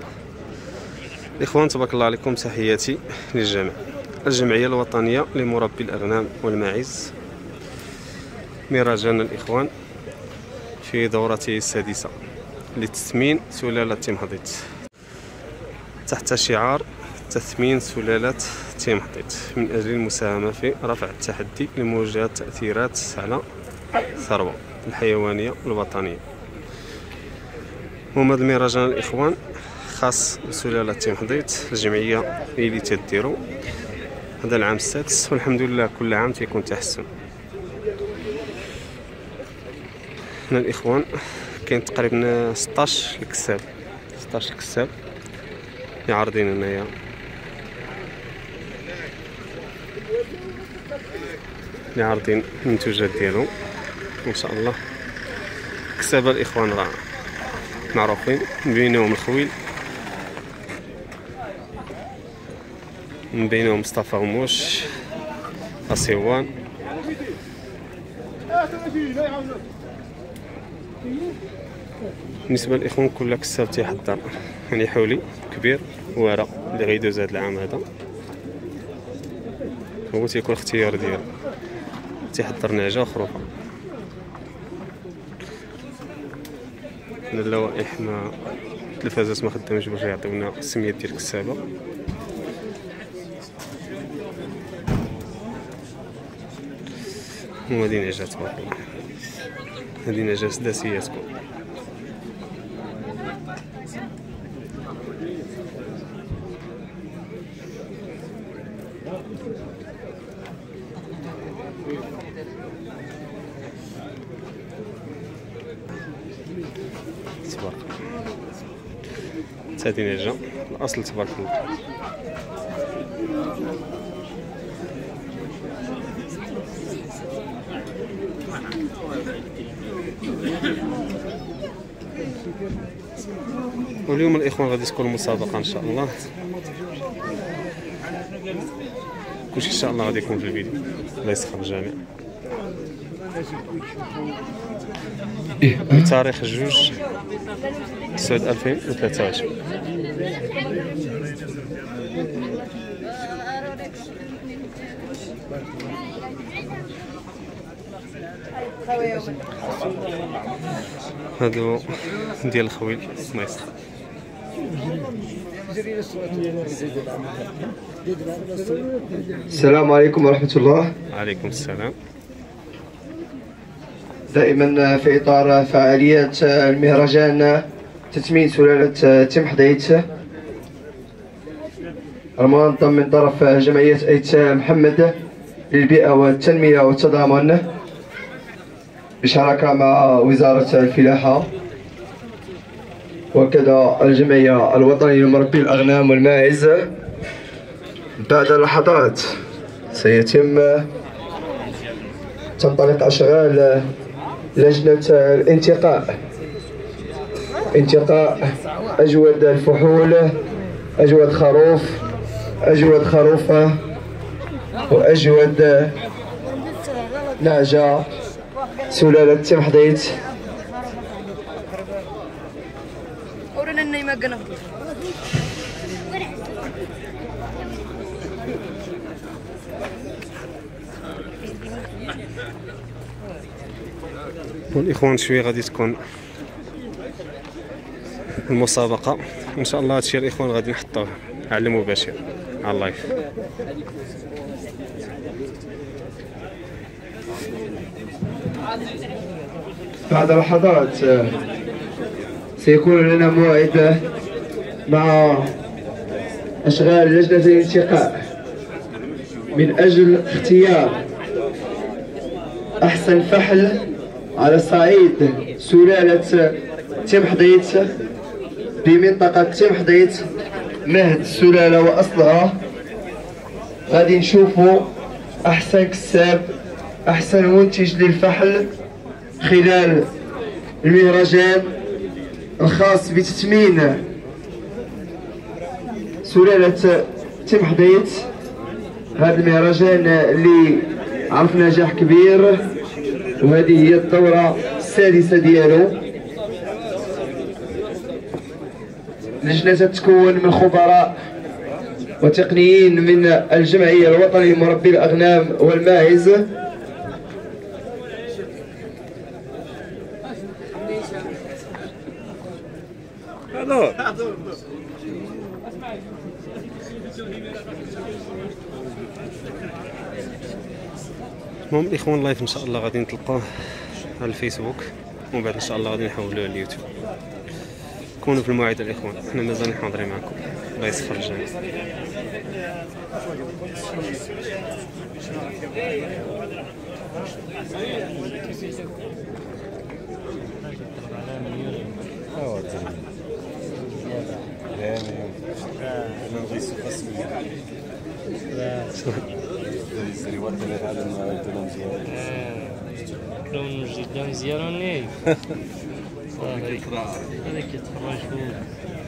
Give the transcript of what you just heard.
الإخوان تبارك الله عليكم، تحياتي للجميع. الجمعية الوطنية لمربي الأغنام والماعز، مهرجان الإخوان في دورته السادسة لتثمين سلالة تيمحضيت تحت شعار تثمين سلالة تيمحضيت من أجل المساهمة في رفع التحدي لمواجهة التأثيرات على الثروة الحيوانية الوطنية. هذا المهرجان الإخوان خاص بسلالة تيمحضيت. الجمعية هي اللي تديرو، هذا العام السادس والحمد لله كل عام تيكون تحسن. هنا الإخوان كاين تقريبا 16 كساب اللي عارضين هنايا. اللي عارضين المنتوجات ديالهم ان شاء الله. كسابة الإخوان راه معروفين، من بينهم الخويل، من بينهم مصطفى وموش، أسيوان. بالنسبة للإخوان كل كساب تيحضر يعني حولي كبير ورا اللي غيدوز هذا العام هذا، هو تيكون الاختيار ديالو. تيحضر نعجة وخروفة. اللوائح ما التلفازات ما خدامش باش يعطيونا السميات ديال الكسابة. وهذه نعجة تبارك الله، هذه نعجة سداسية تكون. تبارك الله، هذه نعجة الأصل تبارك الله. واليوم الإخوان غادي تكون مسابقة إن شاء الله. كلشي إن شاء الله غادي يكون في الفيديو. الله يسخر الجميع. بتاريخ 2/9/2023. هادو ديال الخويل ما يسخر. السلام عليكم ورحمة الله. عليكم السلام. دائما في إطار فعاليات المهرجان تثمين سلالة تيمحضيت المنظم من طرف جمعية أيتام محمد للبيئة والتنمية والتضامن بشراكة مع وزارة الفلاحة وكذا الجمعية الوطنية لمربي الأغنام والماعز. بعد لحظات تنطلق أشغال لجنة الانتقاء، انتقاء أجود الفحول، أجود خروف، أجود خروفة، وأجود نعجة سلالة تيمحضيت. والإخوان شوية غادي تكون المسابقة إن شاء الله. هادشي الإخوان غادي نحطوه على المباشر على اللايف. بعد لحظات سيكون لنا موعد مع أشغال لجنة الانتقاء من أجل اختيار أحسن فحل على صعيد سلالة تيمحضيت بمنطقة تيمحضيت، مهد السلالة وأصلها. غادي نشوفوا أحسن كساب، أحسن منتج للفحل خلال المهرجان الخاص بتثمين سلالة تيمحضيت. هذا المهرجان اللي عرف نجاح كبير، وهذه هي الدورة السادسة ديالو. لجنة تتكون من خبراء وتقنيين من الجمعية الوطنية لمربي الأغنام والماعز. المهم الاخوان لايف ان شاء الله غادي نتلقاوه على الفيسبوك ومن بعد ان شاء الله غادي نحولوه على اليوتيوب. كونوا في الموعد الاخوان، حنا مازال حاضرين معكم. الله يسخر الجميع. كلهم جدا مزيانين. هذا كيتخرج